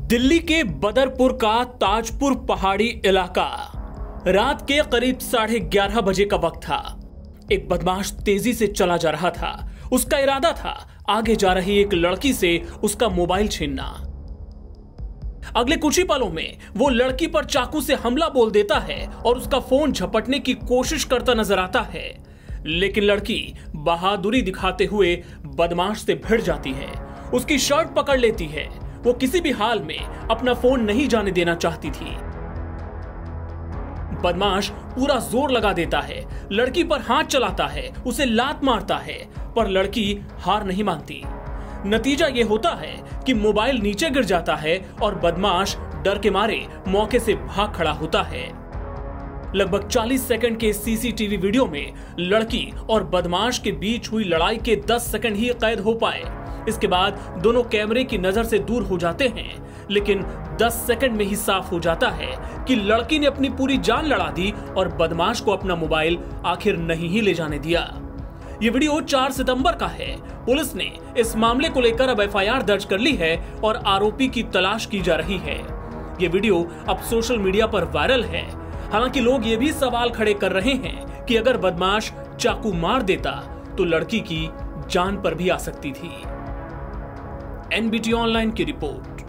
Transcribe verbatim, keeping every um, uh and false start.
दिल्ली के बदरपुर का ताजपुर पहाड़ी इलाका रात के करीब साढ़े ग्यारह बजे का वक्त था। एक बदमाश तेजी से चला जा रहा था। उसका इरादा था आगे जा रही एक लड़की से उसका मोबाइल छीनना। अगले कुछ ही पलों में वो लड़की पर चाकू से हमला बोल देता है और उसका फोन झपटने की कोशिश करता नजर आता है, लेकिन लड़की बहादुरी दिखाते हुए बदमाश से भिड़ जाती है, उसकी शर्ट पकड़ लेती है। वो किसी भी हाल में अपना फोन नहीं जाने देना चाहती थी। बदमाश पूरा जोर लगा देता है, लड़की पर हाथ चलाता है, उसे लात मारता है, पर लड़की हार नहीं मानती। नतीजा यह होता है कि मोबाइल नीचे गिर जाता है और बदमाश डर के मारे मौके से भाग खड़ा होता है। लगभग चालीस सेकंड के सीसीटीवी वीडियो में लड़की और बदमाश के बीच हुई लड़ाई के दस सेकंड ही कैद हो पाए। इसके बाद दोनों कैमरे की नजर से दूर हो जाते हैं, लेकिन दस सेकंड में ही साफ हो जाता है कि लड़की ने अपनी पूरी जान लड़ा दी और बदमाश को अपना मोबाइल आखिर नहीं ही ले जाने दिया। ये वीडियो चार सितंबर का है। पुलिस ने इस मामले को लेकर अब एफ आई आर दर्ज कर ली है और आरोपी की तलाश की जा रही है। ये वीडियो अब सोशल मीडिया पर वायरल है। हालांकि लोग ये भी सवाल खड़े कर रहे हैं कि अगर बदमाश चाकू मार देता तो लड़की की जान पर भी आ सकती थी। एन बी टी ऑनलाइन की रिपोर्ट।